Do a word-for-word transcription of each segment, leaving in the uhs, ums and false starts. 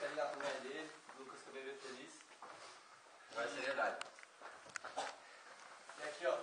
quer ligar pra mulher dele, Lucas que bebê feliz. Vai ser verdade. E aqui, ó.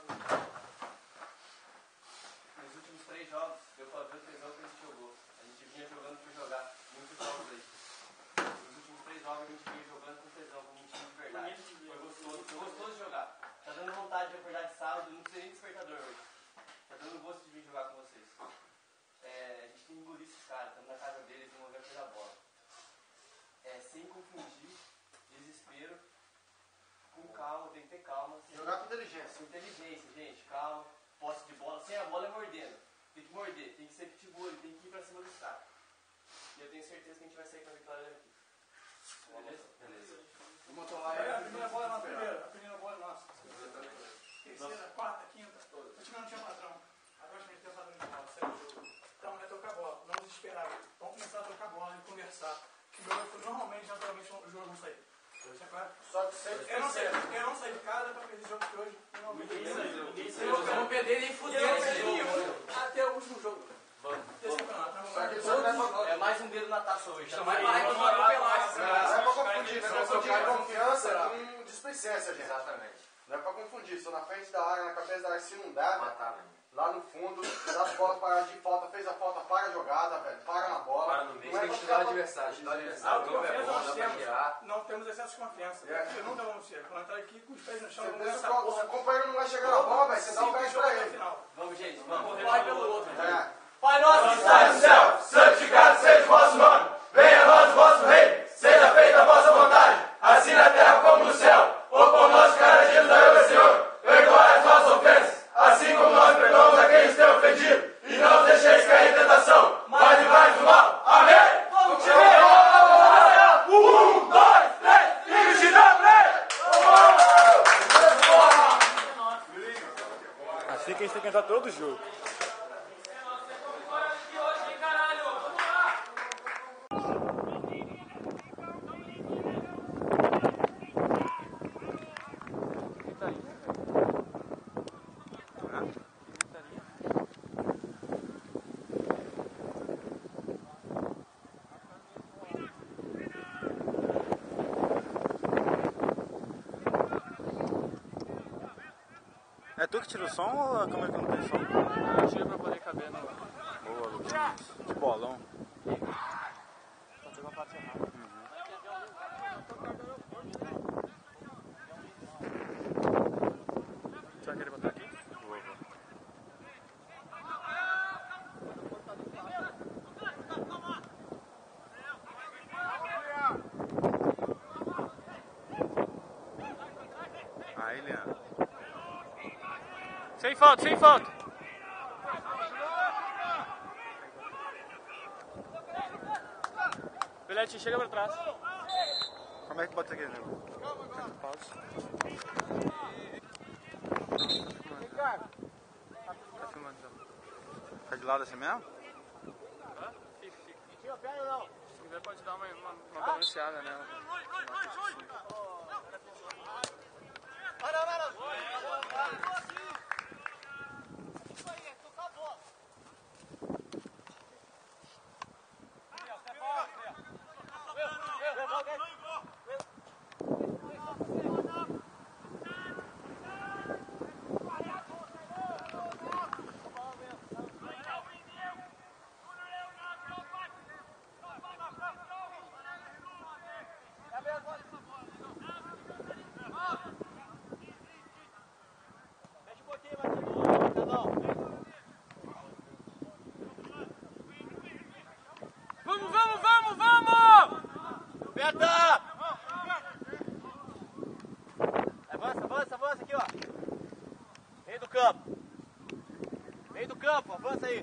Nos últimos três jogos, deu pra ver o tesão que a gente jogou. A gente vinha jogando por jogar. Muitos jogos aí. Nos últimos três jogos a gente vinha jogando com tesão, com um time de verdade. Foi gostoso, foi gostoso de jogar. Tá dando vontade de acordar de sábado, não precisa nem despertador hoje. Tá dando gosto de vir jogar com vocês. É, a gente tem que engolir esses caras, estamos na casa deles, vamos ver a bola. É, sem confundir, desespero, com calma, tem que ter calma. Jogar com inteligência. Com inteligência, gente, calma. Posse de bola, sem a bola é mordendo. Tem que morder, tem que ser pitbull, tem que ir pra cima do saco. E eu tenho certeza que a gente vai sair com a vitória daqui. Beleza? Beleza. Vamos atolar É, aí. a primeira bola é nossa, primeira. A primeira bola é nossa. Terceira, quarta, quinta. O time não tinha padrão. Agora a gente tem padrão de bola, sério o jogo. Então é trocar bola, não desesperar. Vamos começar a trocar bola e conversar. Que o jogo, normalmente, naturalmente, o jogo não sai. Só que sempre Eu não sei, eu não saí de casa pra fazer jogo de hoje. Ninguém saiu. Ninguém Eu saiu. vou perder nem fuder esse jogo. Até o último jogo. Vamos. Esse campeonato. Só que só não é pra... É mais um dedo na taça hoje. Não vai mais uma papelada. Não é pra confundir, não é pra confundir confiança com displicência, gente. Exatamente. Não é pra confundir, só na frente da área, na cabeça da área, se não dá, Matar, velho. lá no fundo, dá as bolas para de falta, fez a falta, para a jogada, velho, para na bola. Para no meio. Não é Tem pra que ficar estudar o pra- adversário. Estudar o adversário. O jogo é Autoconfiança bom, nós dá pra temos. tirar. Não temos excesso de confiança. É. Porque nunca vamos ter. Quando entrar aqui com os pés no chão, Você vamos pensa essa que o porra. seu companheiro não vai chegar na bola, velho, você dá o pé pra ele. Final. Vamos, gente. Vamos. Um vai pelo outro. É. Pai nosso que Está no céu, santificado seja o vosso nome. Venha a nós o vosso reino. Seja feita a vossa vontade, assim na terra como no céu. O pão nosso cada dia nos dai hoje, Senhor. Perdoai as nossas ofensas, assim como nós perdoamos a quem nos tem ofendido. E não nos deixeis cair em tentação, mas livrai do mal. Amém. Vamos, time! Um, dois, três, e giramos! Assim que a gente tem que entrar todo jogo. É tu que tira o som ou a câmera que não tem som? Eu tiro pra poder caber no... Boa, Luquinhas. De bolão. Só pegou a parte errada. Você vai querer botar aqui? Vou, vou. Aí, Leandro. Sem falta, sem falta. Belete, chega pra trás. Como é que bota aqui, nego? Pausa. Tá filmando já. Tá de lado assim mesmo? Hã? Fica, fica. Se quiser pode dar uma, uma, uma balanceada nela. Vamos, vamos, vamos, vamos! Beta! Avança, avança, avança aqui, ó. Meio do campo. Meio do campo, avança aí.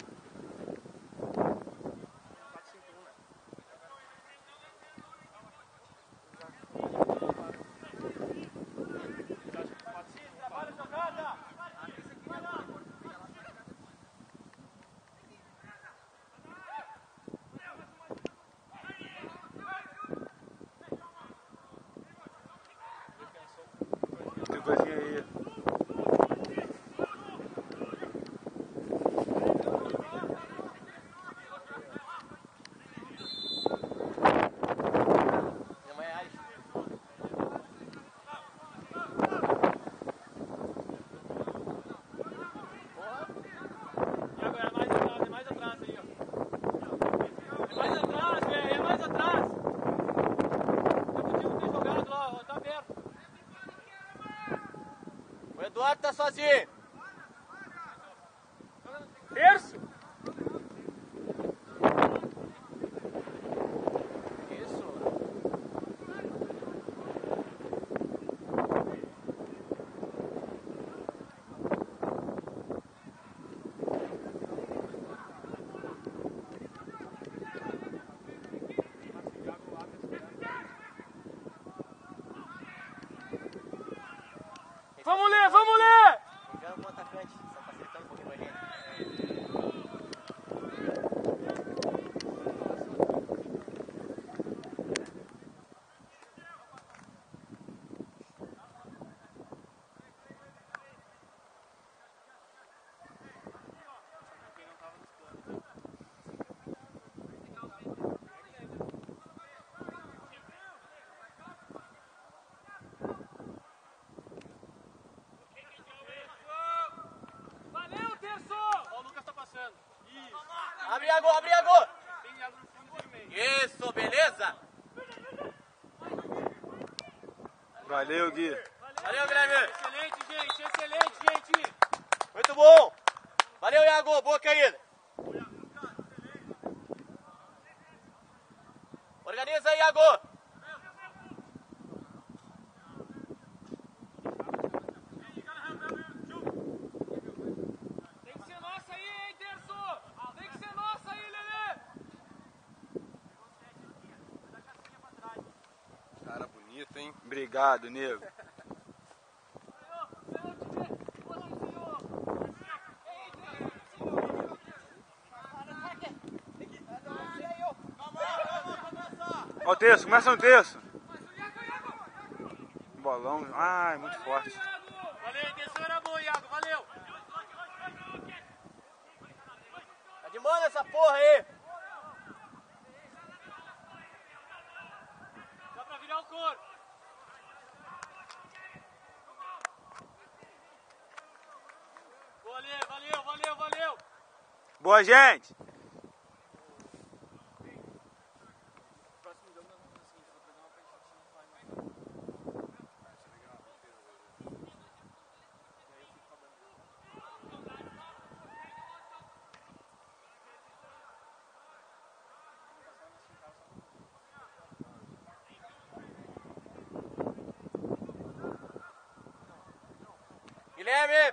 Trabalha jogada! Tem coisinha aí. tá sozinho. Terço. Vamos ler, vamos ler! Engano com o atacante, só facilitando um pouquinho pra gente. Abre, Iago, abre, Iago! Isso, beleza? Valeu, Gui. Valeu, Guilherme! Excelente, gente, excelente, gente! Muito bom! Valeu, Iago, boa caída! Organiza aí, Iago! Tem que ser nossa aí, hein, Terço! Tem que ser nossa aí, Lelê! Cara bonito, hein? Obrigado, nego. Ó o terço, começa no terço. Bolão, ai, muito forte. Valeu, a intenção era boa, Iago, valeu! Tá de mano essa porra aí! Dá pra virar o couro! Valeu, valeu, valeu, valeu! Boa, gente! Próximo jogo nós vamos fazer o seguinte, eu vou pegar uma pranchetinha e vai Guilherme!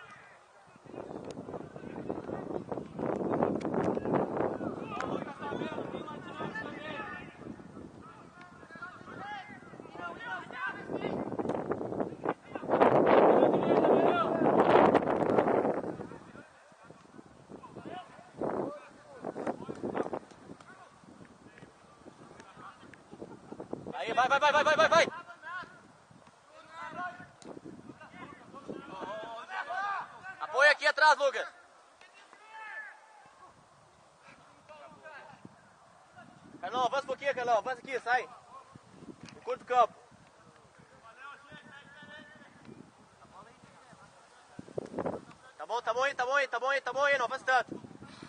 Aí, vai, vai, vai, vai, vai, vai, vai! Apoia aqui atrás, Lucas! Carlão, avança um pouquinho, Carlão, avança aqui, sai! No curto do campo! Tá bom, tá bom aí, tá bom aí, tá bom aí, tá bom aí, não avança tanto!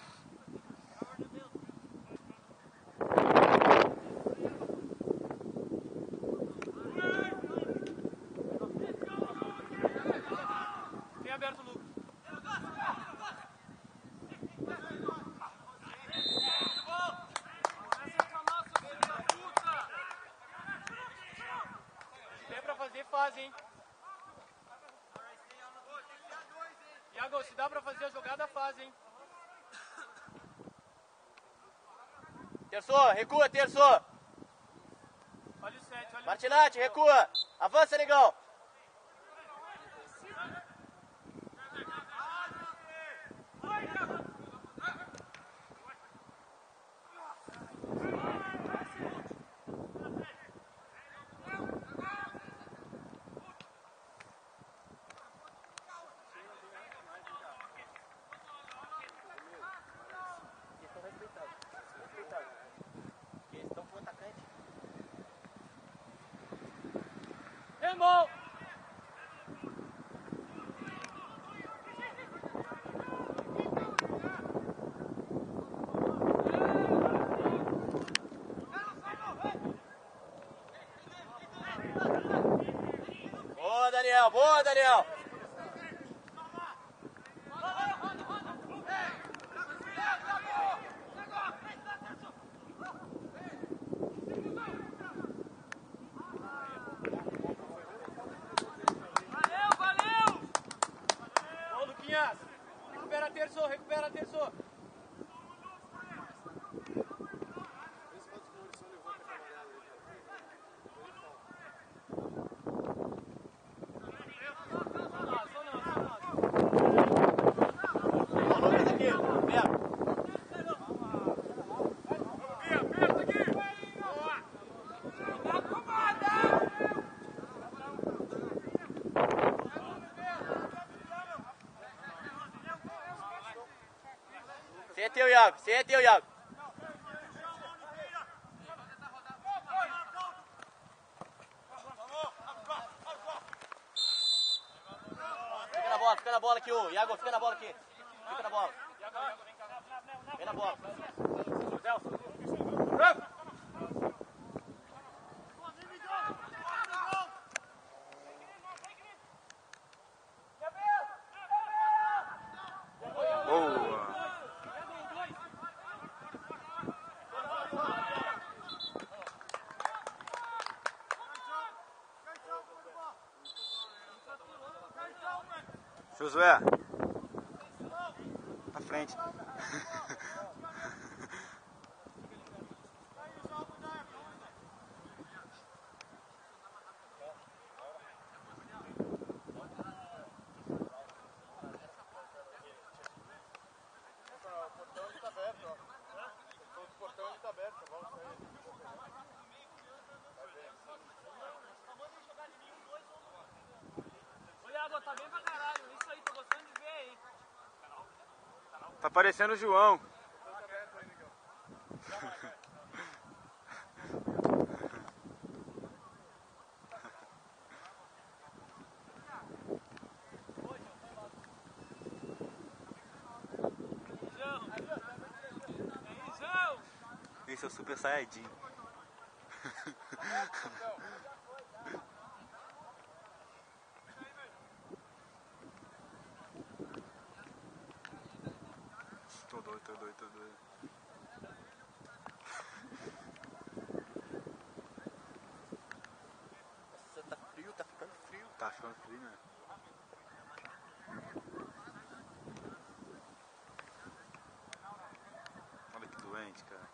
Tem aberto o Lucas. Se der pra fazer, faz, hein? Iago, se dá pra fazer a jogada, faz, hein? Terço, recua, Terço! Olha o sete, olha o Martinati, recua! Avança, negão! Irmão! Boa, Daniel! Boa, Daniel! é teu, Iago. Esse é teu, Iago. Fica na bola, fica na bola aqui, ô. Iago, fica na bola aqui. Fica na bola. Vem na bola. Josué, na frente. Tá bem pra caralho, isso aí, tô gostando de ver aí. Tá parecendo o João. Esse é o Super Saiyajin. Tô doido, tô doido, tô doido. Nossa, tá frio, tá ficando frio. Tá ficando frio, né? Olha que doente, cara.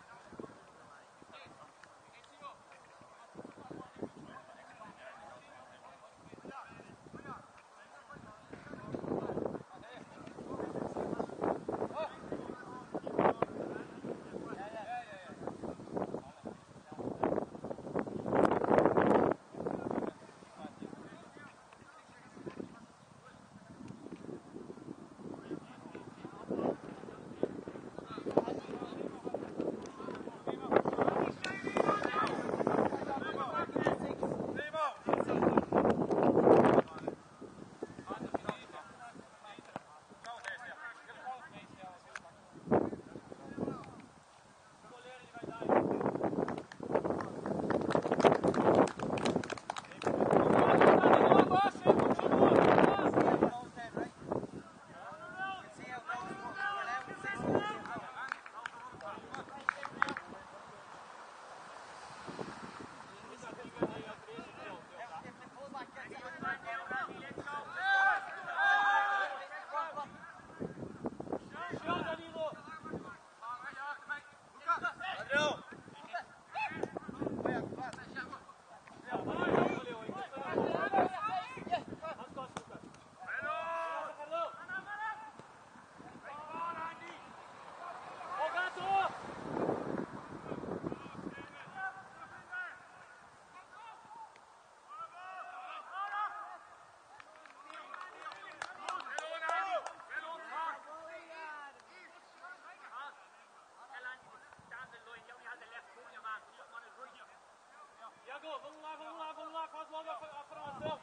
Iago, vamos lá, vamos lá, vamos lá, faz logo a, a formação.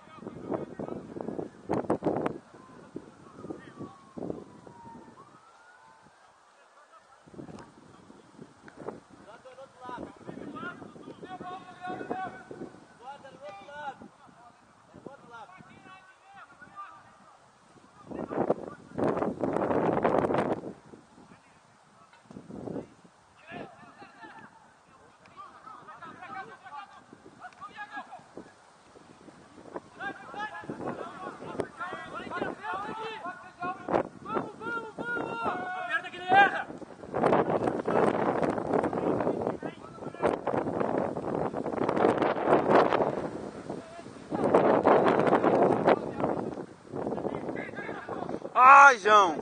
Ai, João!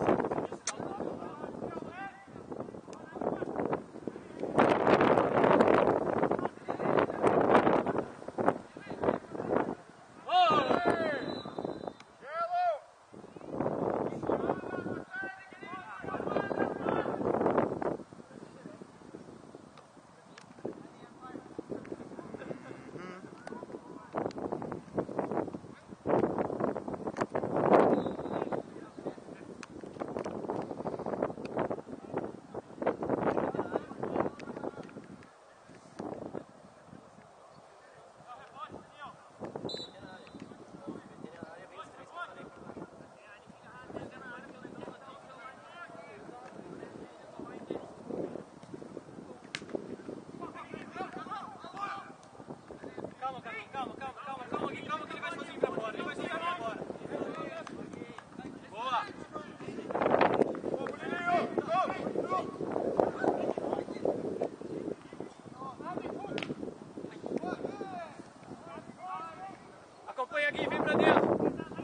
calma, calma, calma, calma, Gui, calma que ele vai sozinho pra fora, ele vai sozinho pra fora. Boa! Acompanha Gui, vem pra dentro.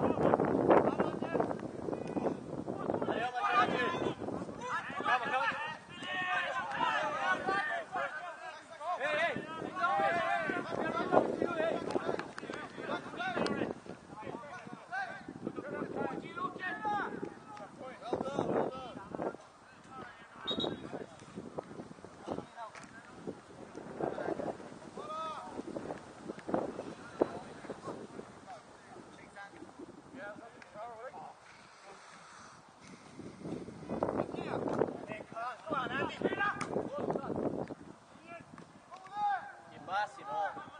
Aí, ó, vai chegar aqui. Calma, calma. Ei, ei! Não, ei! Que passe, não.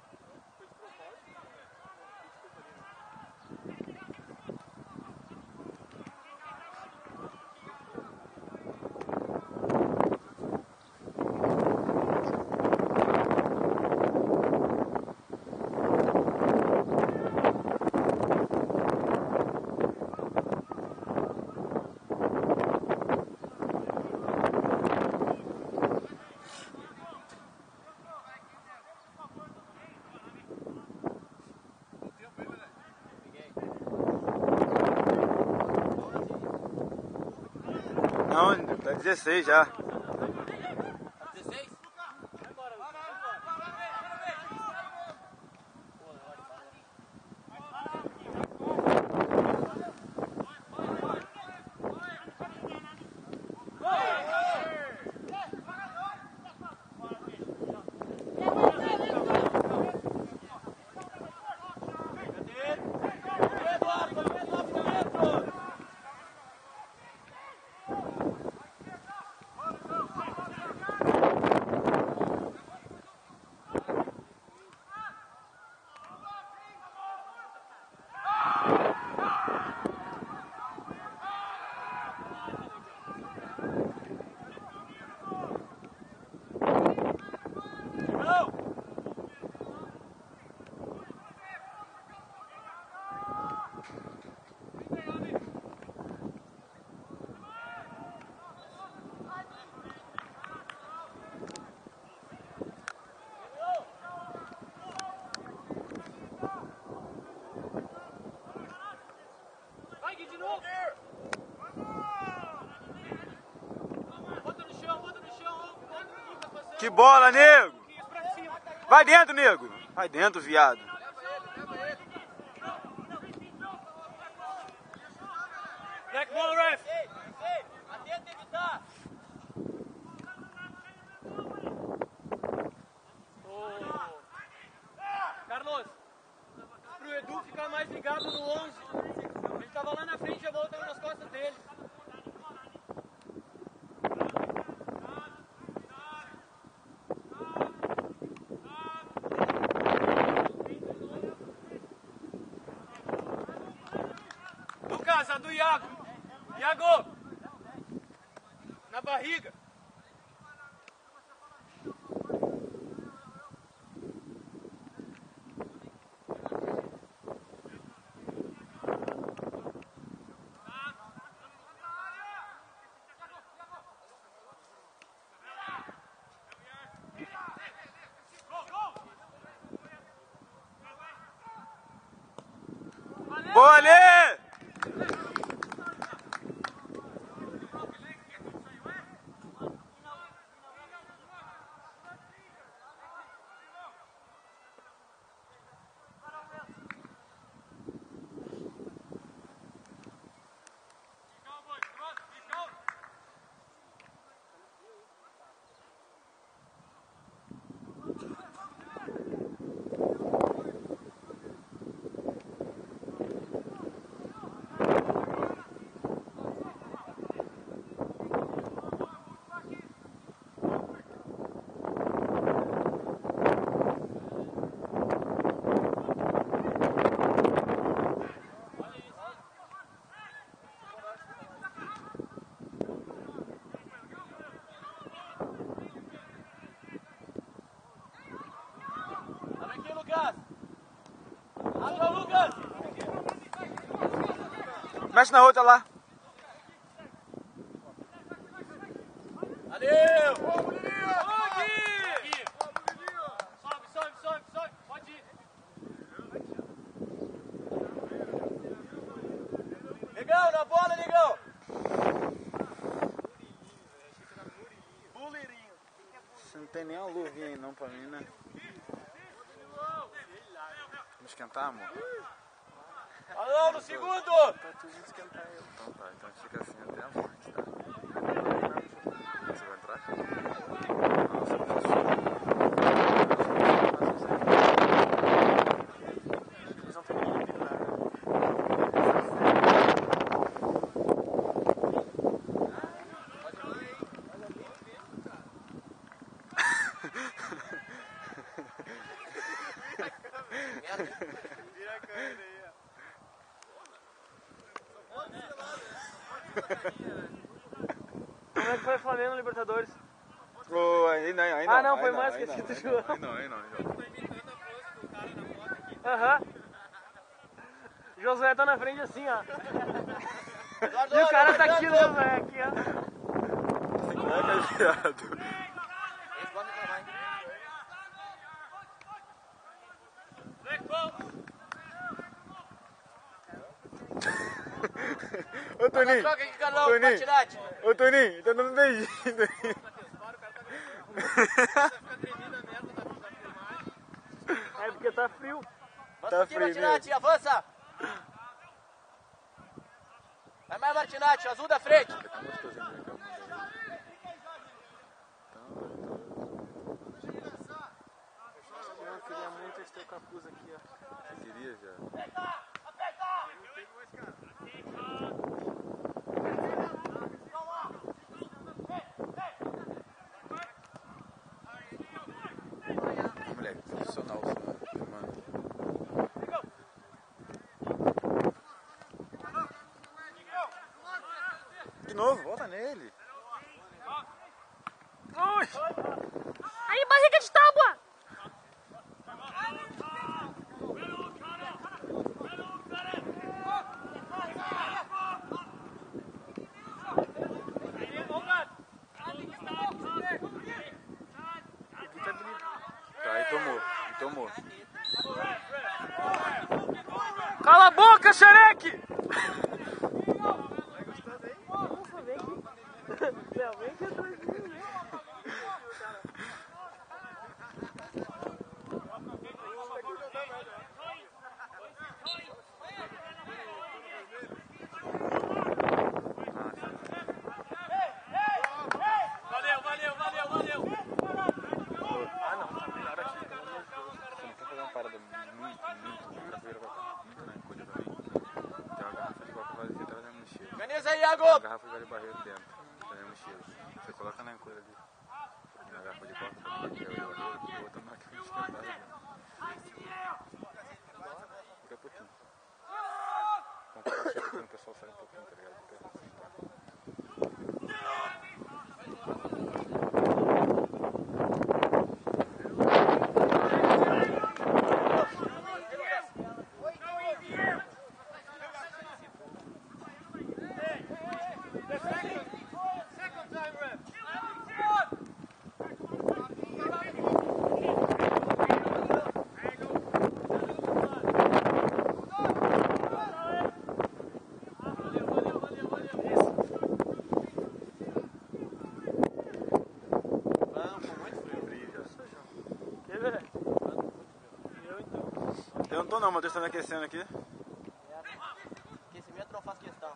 Não, tá dezesseis já. dezesseis? Vai embora, Lucas. Vai, Gui, de novo! Bota no chão, bota no chão, bota no Lucas passando. Que bola, nego! Pra cima. Vai dentro, nego! Vai dentro, viado. Black ball, ref! Ei, ei, atenta a evitar! Ô, Carlos, pro Edu ficar mais ligado no onze. Ele tava lá na frente e a bola tava nas costas dele. Lucas, a do Iago. Iago! Na barriga. Boa, Ale! Mexe na outra lá. Valeu! Sobe, sobe, sobe, sobe. Pode ir. Negão, na bola, negão. Buleirinho. Você não tem nem uma luvinha aí não pra mim, né? Vamos esquentar, amor? Alô, no segundo! Tá tudo esquentar eu. Então tá, então fica assim até a morte, tá? Você vai entrar? Nossa, eles não tem ninguém pendurado. Vira a câmera aí, ó. Como é que foi o Flamengo no Libertadores? Oh, aí não, aí não. Ah, não, aí foi não, mais aí que esse não, do aí João. não, aí não, aí não, aí não. Aham. Josué tá na frente assim, ó. Eduardo, E o cara tá Eduardo, aqui, né, Josué? Aqui, ó. Você que é viado. Eles podem reclamar, hein? Ô, Toninho. Troca aqui, Carlão, Toninho. Patinete. Ô, Toninho, tá dando beijinho, Toninho. É porque tá frio. Avança Tá aqui, frio Martinati, avança. Vai mais, Martinati, azul da frente. Tá gostosinho, né, cara? Eu queria muito esse teu capuz aqui, ó. Você queria já? Moleque, profissional só, mano. De novo, volta nele. Ui! Aí, barriga de tábua! Tá, e tomou, e tomou. Cala a boca, xereque! Nossa, vem aqui. Léo, vem aqui atrás de mim. Valeu, valeu, valeu, valeu! Ah, não, tá melhor aqui, pelo amor de Deus. Você não quer fazer uma parada muito, muito, muito capoeira pra cá, muito na encolha pra mim. Tem uma garrafa de coca vazia atrás da minha mochila. Organiza aí, Tem uma Iago. garrafa de velho barreiro dentro da minha mochila. Você coloca na encolha ali. E na garrafa de coca também, que é o velho barreiro, e outra máquina de esquentar dentro. Fica pouquinho. Vamos passar aqui no pessoal sai um pouquinho, tá ligado? Eu não tô não, mas eu tô me aquecendo aqui. Aquecimento não faz questão.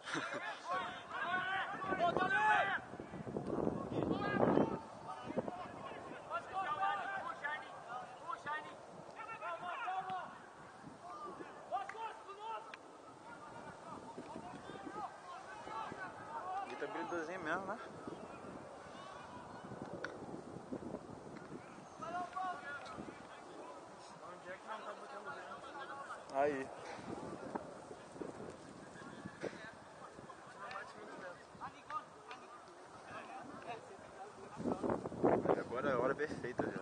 Aqui tá brilhosinho mesmo, né? Aí. Agora é a hora perfeita já.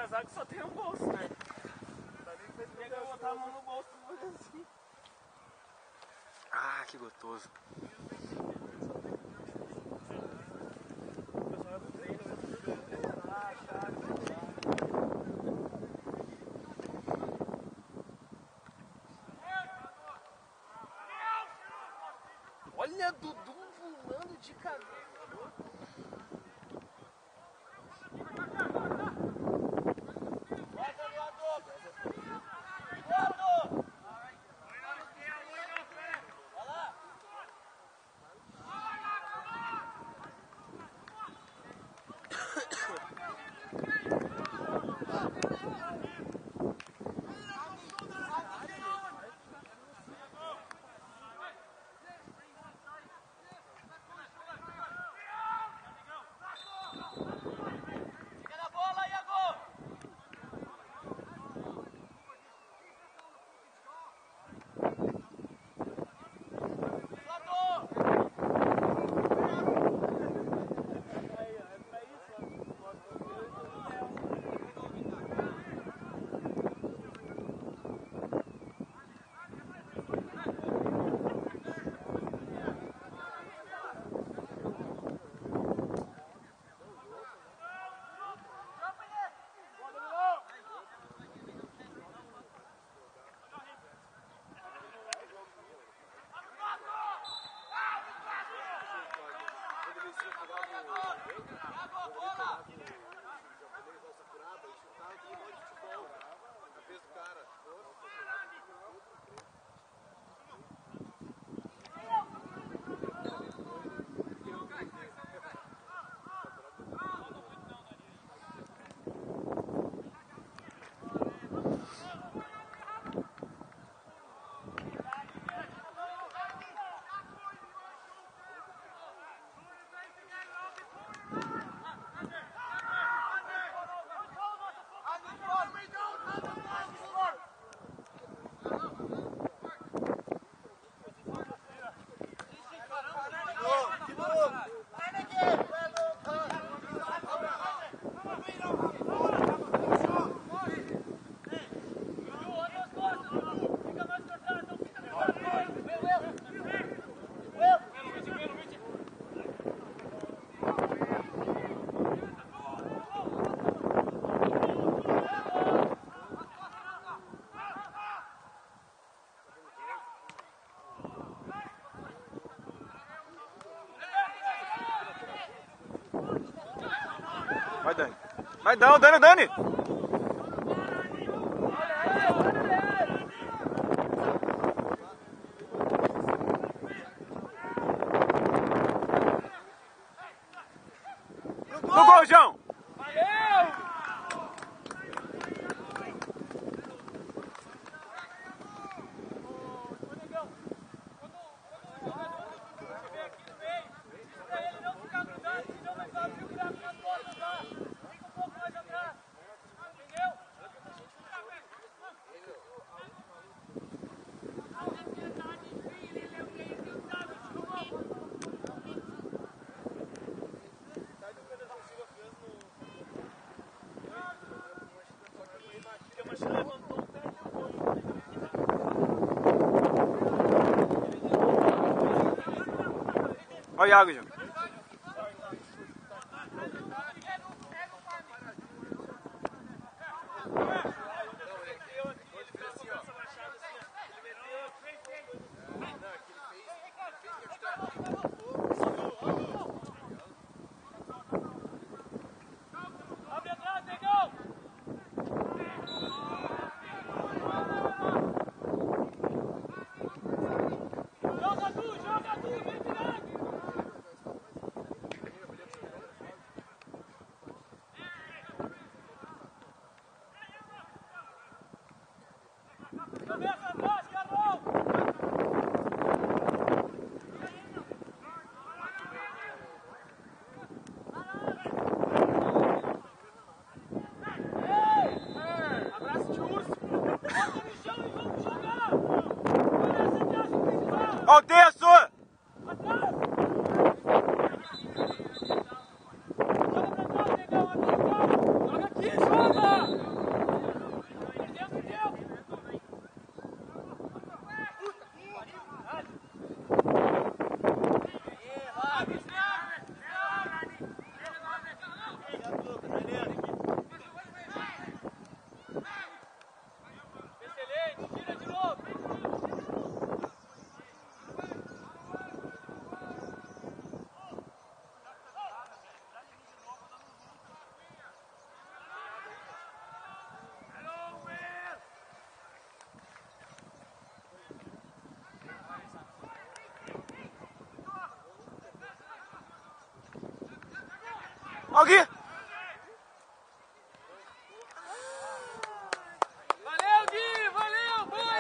casaco só tem um bolso, né? Tem que botar a mão no bolso assim. Ah, que gostoso. Olha Dudu voando de cabeça. Vai, Dani. Vai, Dani, Dani, Dani! No gol, João! Olha o Iago, João. Joga tu, joga tu, vem tirando! Alguém! Valeu, Gui! Valeu! Boa!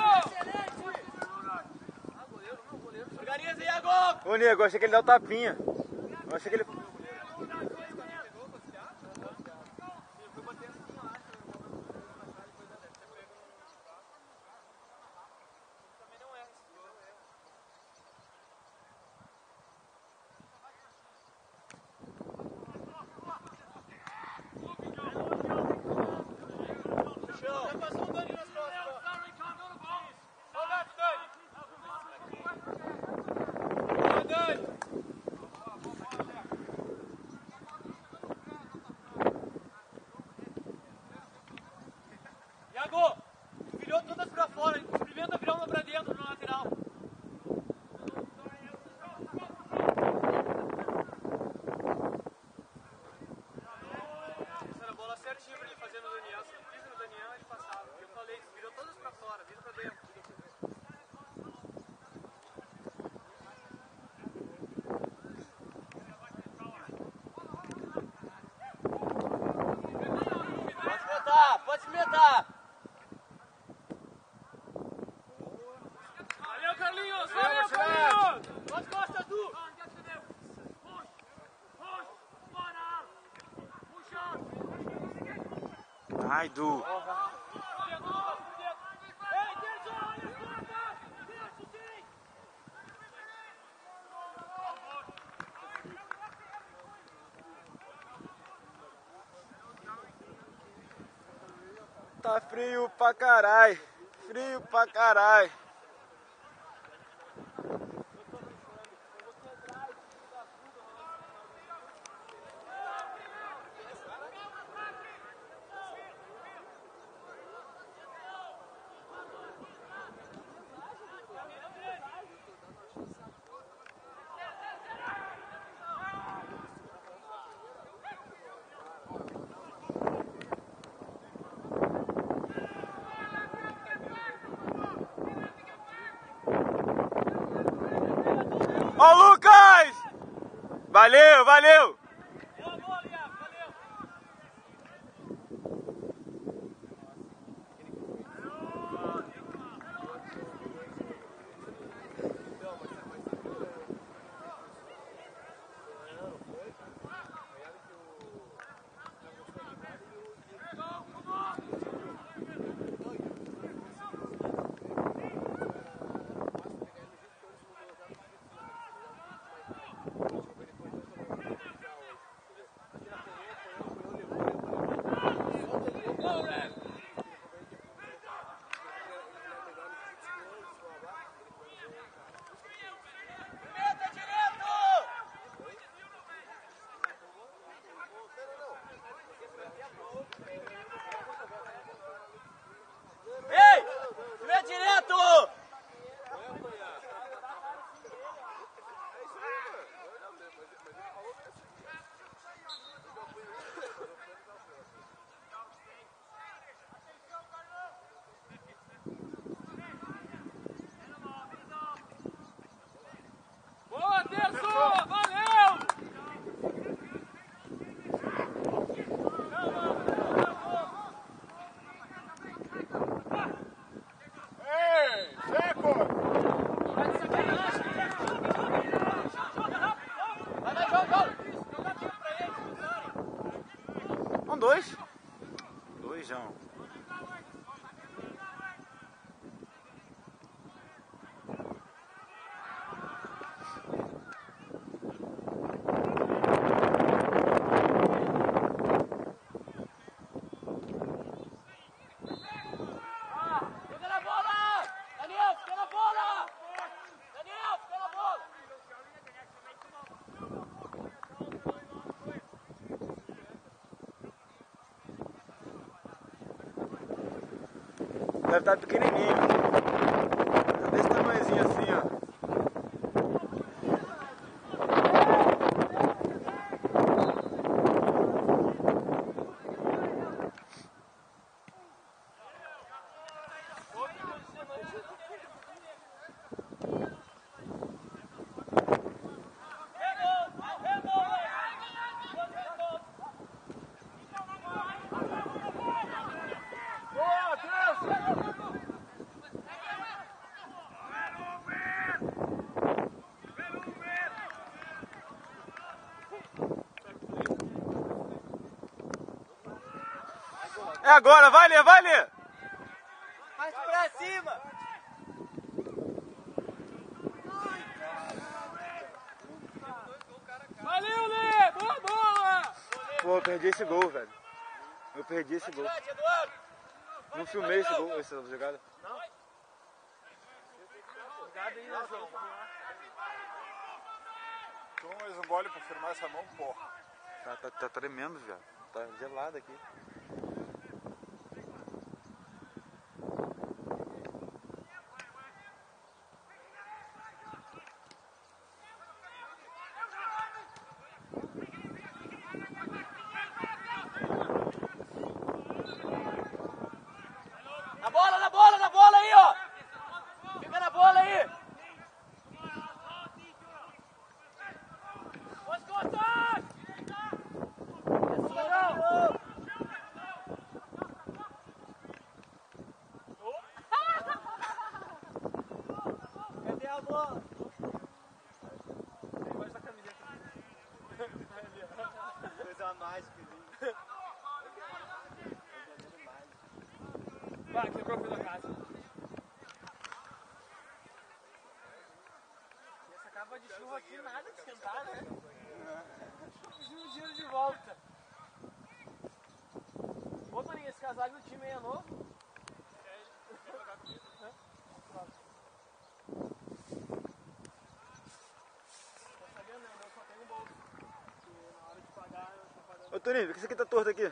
Organiza, Iago! Ô, nego, eu achei que ele dá o tapinha. Eu achei que ele... Iago, virou todas pra fora, experimenta virar uma pra dentro na lateral. Essa era a bola certinha pra ele fazer no Daniel, se ele pisa no Daniel ele passava. Eu falei, virou todas pra fora, vira pra dentro. Pode metar, pode metar. Valeu, Carlinhos! Valeu, Carlinhos! Pode costas, Du! Ai, Du. Tá frio pra carai. Frio pra carai. Ó o Lucas! Valeu, valeu! Ei! Vem direto! Boa, Terço! Valeu! Ei, Zeco! Vai lá, joga, joga! Joga tiro pra eles, Um, dois. Dois, João. Fica na bola! Daniel, fica na bola! Daniel, fica na bola! Deve estar pequenininho. Desse tamanhozinho assim, ó. É agora, vai Lê, vai Lê! Parte pra cima! Valeu, Lê! Boa bola! Pô, eu perdi esse gol, velho. Eu perdi esse gol. Não filmei esse gol, essa jogada. Não? Jogada aí, né, João? Toma mais um gole pra firmar essa mão, porra. Tá, tá, tá tremendo, velho. Tá gelado aqui. Na bola, na bola, na bola aí, ó! Fica na bola aí! As costas! Cadê a bola? Debaixo da camiseta. Coisa mágica, gente. Vai, quebrou o fio da casa. E essa capa de chuva aqui, nada de esquentar, né? Um giro de volta. Ô, Toninho, esse casaco do time aí é novo? Quer jogar comigo? Tá sabendo, né? Eu só tenho um bolso. Porque na hora de pagar, eu tô pagando. Ô Toninho, por que isso aqui tá torto aqui?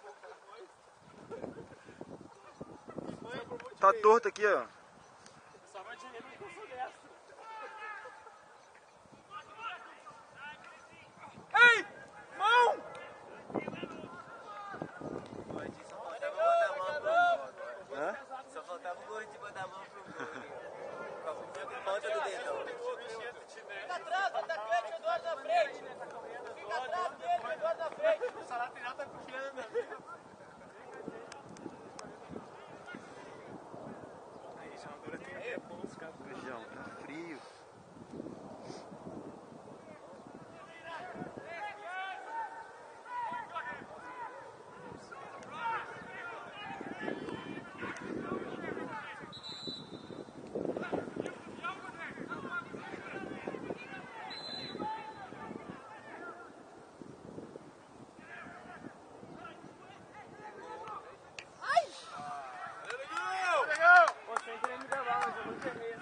Tá torto aqui, ó. Só vai dinheiro no curso dessa. Ei! Mão! Só faltava botar a mão pro Hã? Só faltava o gordinho botar a mão pro Com a ponta do dedão. Fica atrás, atacante, Eduardo na frente. Fica atrás dele, Eduardo na frente. O salário final tá puxando. Feijão, tá frio. Você queria me gravar, mas eu não queria.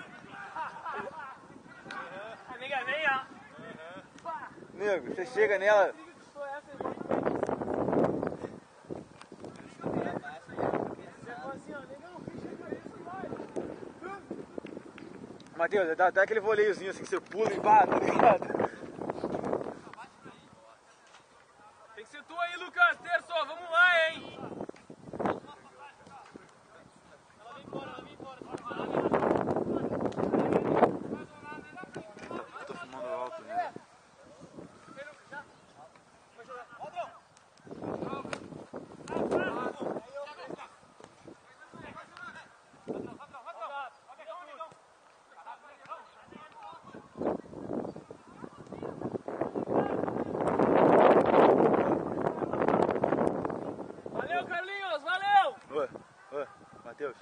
Amiga, vem, ó. Nego, você chega nela. Matheus, dá até aquele voleiozinho assim que você pula e bate, tá ligado? Tem que ser tu aí, Lucas. Terço, vamos lá, hein? Ela vem embora, ela vem embora. Eu tô fumando alto, né? Valeu, Carlinhos, valeu! Ô, ô, Matheus.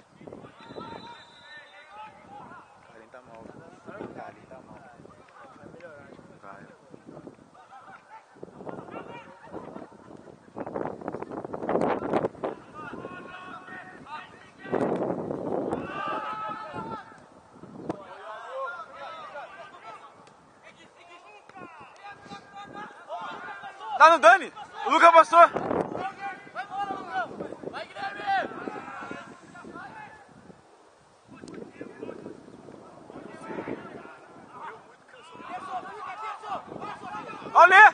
Carlinhos tá mal. Carlinhos tá mal. Vai melhorar. Vai. Dá no Dani! O Lucas passou! Vai embora, Lucão! Vai, Guilherme! Olha!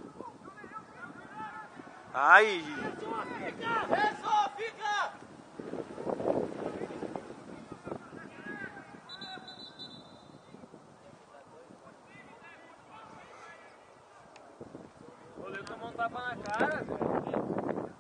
Ai! Terço, fica! O Leo tomou um tapa na cara, velho.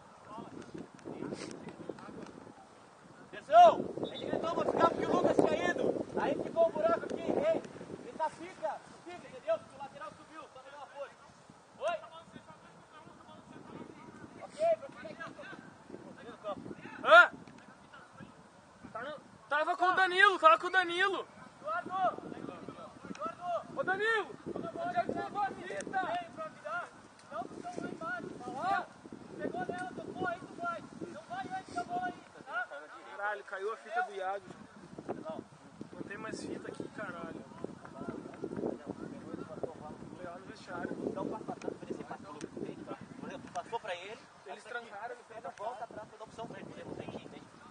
Atenção! Ele gritou pra ficar porque o Lucas tinha ido. Aí ficou um buraco aqui, ei. Ele tá fica, fica, entendeu? Porque o lateral subiu, só melhor uma força. Oi? Ok, pra ficar aqui. Tava com o Danilo, tava com o Danilo. Ô Danilo, onde é que você levou a fita? Vem pra me dar. Não, estão lá embaixo. Tá lá? Pegou nela, tocou, aí tu vai. Não vai antes da bola aí, tá? Caralho, caiu a fita do Iago. Não, não tem mais fita aqui, caralho. Legal no vestiário. Não passa pra trás, oferecer passou. Por exemplo, passou pra ele, eles trancaram, ele fez a volta atrás, foi da opção pra ele, por exemplo, tem que ir, tem que ir.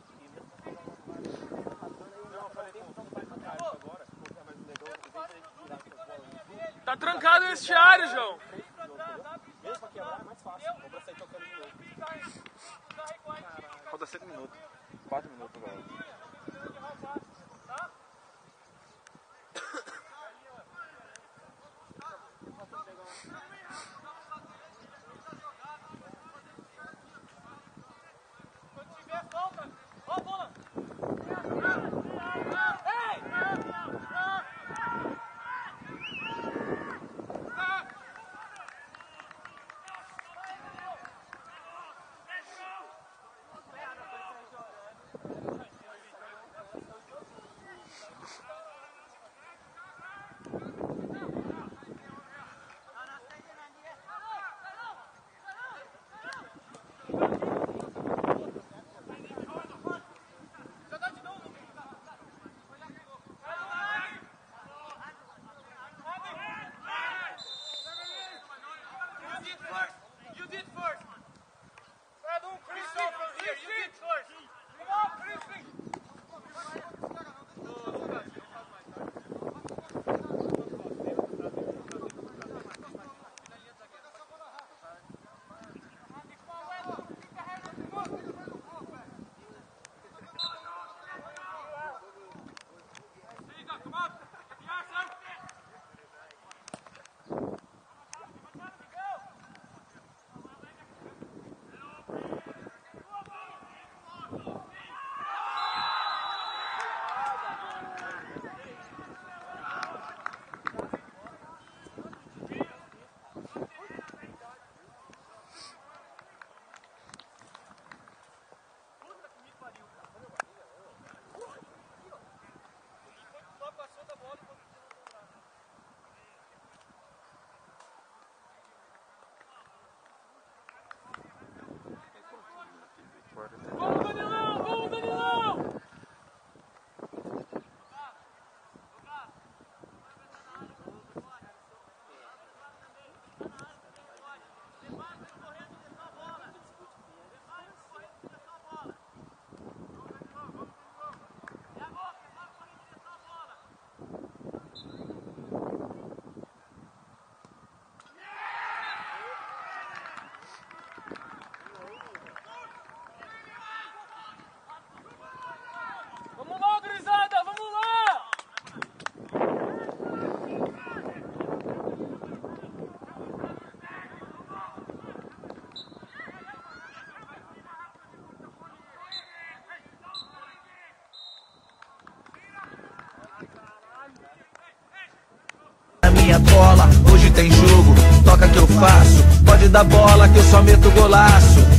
Não, eu falei, não vai pra trás agora. Tá trancado o vestiário, João. Mesmo pra quebrar é mais fácil. Ou pra sair tocando de novo. Falta cinco minutos. quatro minutos agora. Quando tiver falta, ó a bola. Vamos, Danilão! Vamos, Danilão! Vamos lá, gurizada! Vamos lá! A minha bola, hoje tem jogo, toca que eu faço, pode dar bola que eu só meto golaço.